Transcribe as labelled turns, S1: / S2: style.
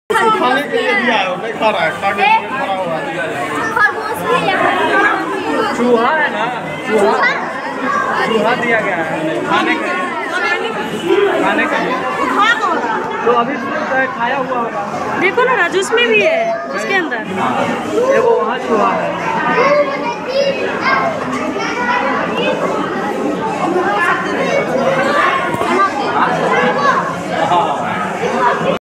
S1: खाने के लिए दिया है, नहीं खा रहा है, खा के खड़ा हुआ है। चूहा है ना, चूहा दिया गया है खाने के लिए, खाने के लिए। तो अभी खाया हुआ होगा।
S2: देखो ना राजू, उसमें भी है, उसके अंदर
S1: देखो वहाँ चूहा है।